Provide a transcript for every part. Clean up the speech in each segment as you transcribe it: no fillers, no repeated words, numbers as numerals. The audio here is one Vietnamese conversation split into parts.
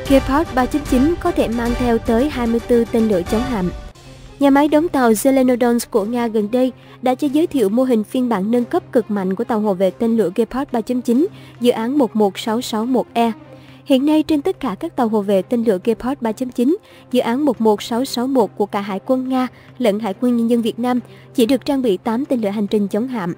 Gepard 3.9 có thể mang theo tới 24 tên lửa chống hạm. Nhà máy đóng tàu Zelenodons của Nga gần đây đã cho giới thiệu mô hình phiên bản nâng cấp cực mạnh của tàu hộ vệ tên lửa Gepard 3.9, dự án 11661E. Hiện nay trên tất cả các tàu hộ vệ tên lửa Gepard 3.9, dự án 11661 của cả Hải quân Nga lẫn Hải quân Nhân dân Việt Nam chỉ được trang bị 8 tên lửa hành trình chống hạm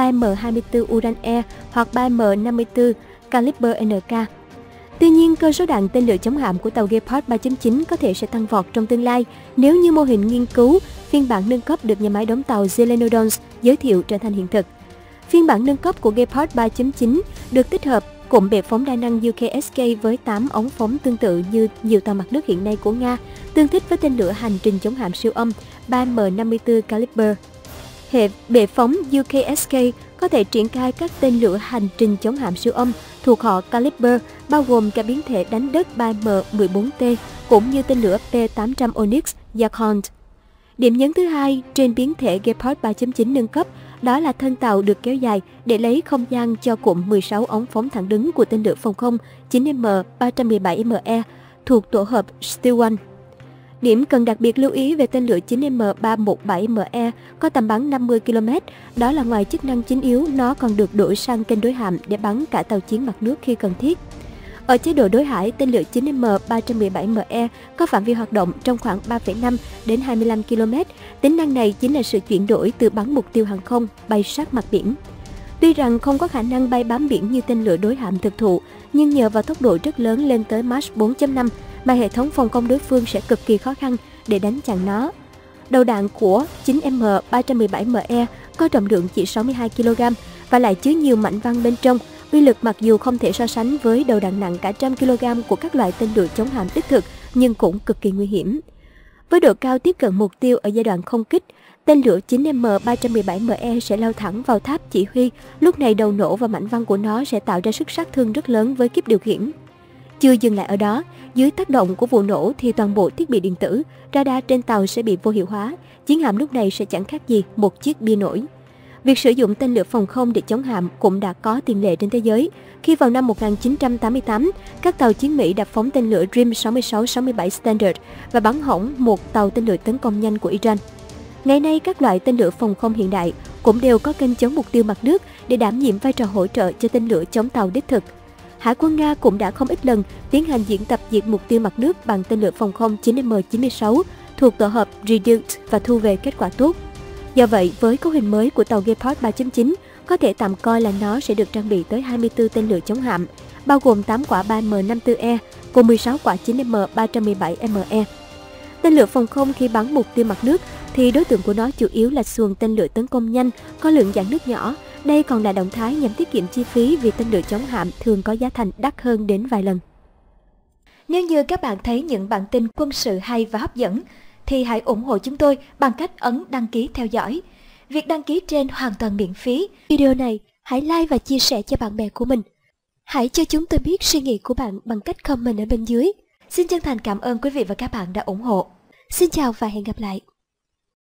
3M24 Uran-E hoặc 3M54 Caliber NK. Tuy nhiên, cơ số đạn tên lửa chống hạm của tàu Gepard 3.9 có thể sẽ tăng vọt trong tương lai nếu như mô hình nghiên cứu phiên bản nâng cấp được nhà máy đóng tàu Zelenodons giới thiệu trở thành hiện thực. Phiên bản nâng cấp của Gepard 3.9 được tích hợp cụm bệ phóng đa năng UKSK với 8 ống phóng tương tự như nhiều tàu mặt nước hiện nay của Nga, tương thích với tên lửa hành trình chống hạm siêu âm 3M54 Caliber. Hệ bệ phóng UKSK có thể triển khai các tên lửa hành trình chống hạm siêu âm thuộc họ Caliber, bao gồm cả biến thể đánh đất 3M14T cũng như tên lửa P800 Onyx Yakhont. Điểm nhấn thứ hai trên biến thể Gepard 3.9 nâng cấp đó là thân tàu được kéo dài để lấy không gian cho cụm 16 ống phóng thẳng đứng của tên lửa phòng không 9M 317ME thuộc tổ hợp Steel One. Điểm cần đặc biệt lưu ý về tên lửa 9M 317ME có tầm bắn 50 km, đó là ngoài chức năng chính yếu, nó còn được đổi sang kênh đối hạm để bắn cả tàu chiến mặt nước khi cần thiết. Ở chế độ đối hải, tên lửa 9M 317ME có phạm vi hoạt động trong khoảng 3,5 đến 25 km. Tính năng này chính là sự chuyển đổi từ bắn mục tiêu hàng không bay sát mặt biển. Tuy rằng không có khả năng bay bám biển như tên lửa đối hạm thực thụ, nhưng nhờ vào tốc độ rất lớn lên tới Mach 4.5 mà hệ thống phòng không đối phương sẽ cực kỳ khó khăn để đánh chặn nó. Đầu đạn của 9M 317ME có trọng lượng chỉ 62 kg và lại chứa nhiều mảnh văng bên trong. Uy lực mặc dù không thể so sánh với đầu đạn nặng cả trăm kg của các loại tên lửa chống hạm đích thực, nhưng cũng cực kỳ nguy hiểm. Với độ cao tiếp cận mục tiêu ở giai đoạn không kích, tên lửa 9M 317ME sẽ lao thẳng vào tháp chỉ huy. Lúc này đầu nổ và mảnh văng của nó sẽ tạo ra sức sát thương rất lớn với kíp điều khiển. Chưa dừng lại ở đó, dưới tác động của vụ nổ thì toàn bộ thiết bị điện tử, radar trên tàu sẽ bị vô hiệu hóa. Chiến hạm lúc này sẽ chẳng khác gì một chiếc bia nổi. Việc sử dụng tên lửa phòng không để chống hạm cũng đã có tiền lệ trên thế giới. Khi vào năm 1988, các tàu chiến Mỹ đã phóng tên lửa Dream 66-67 Standard và bắn hỏng một tàu tên lửa tấn công nhanh của Iran. Ngày nay, các loại tên lửa phòng không hiện đại cũng đều có kênh chống mục tiêu mặt nước để đảm nhiệm vai trò hỗ trợ cho tên lửa chống tàu đích thực. Hải quân Nga cũng đã không ít lần tiến hành diễn tập diệt mục tiêu mặt nước bằng tên lửa phòng không 9M96 thuộc tổ hợp Redoubt và thu về kết quả tốt. Do vậy, với cấu hình mới của tàu Gepard 3.9, có thể tạm coi là nó sẽ được trang bị tới 24 tên lửa chống hạm, bao gồm 8 quả 3M54E cùng 16 quả 9M 317ME. Tên lửa phòng không khi bắn mục tiêu mặt nước thì đối tượng của nó chủ yếu là xuồng tên lửa tấn công nhanh, có lượng dạn nước nhỏ. Đây còn là động thái nhằm tiết kiệm chi phí vì tên lửa chống hạm thường có giá thành đắt hơn đến vài lần. Nếu như các bạn thấy những bản tin quân sự hay và hấp dẫn, thì hãy ủng hộ chúng tôi bằng cách ấn đăng ký theo dõi. Việc đăng ký trên hoàn toàn miễn phí. Video này hãy like và chia sẻ cho bạn bè của mình. Hãy cho chúng tôi biết suy nghĩ của bạn bằng cách comment ở bên dưới. Xin chân thành cảm ơn quý vị và các bạn đã ủng hộ. Xin chào và hẹn gặp lại.